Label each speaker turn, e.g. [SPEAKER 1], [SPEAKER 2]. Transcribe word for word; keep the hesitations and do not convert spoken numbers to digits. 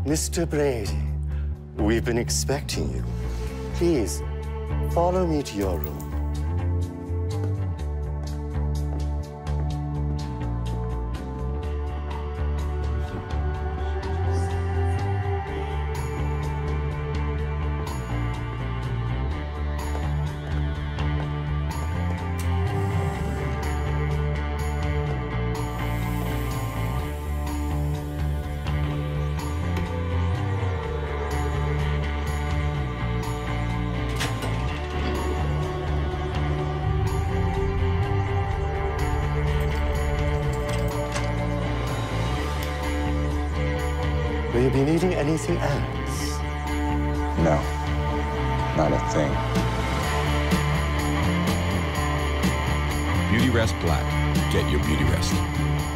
[SPEAKER 1] Mister Brady, we've been expecting you. Please, follow me to your room. Will you be needing anything else?
[SPEAKER 2] No, not a thing.
[SPEAKER 3] Beautyrest Black. Get your Beautyrest.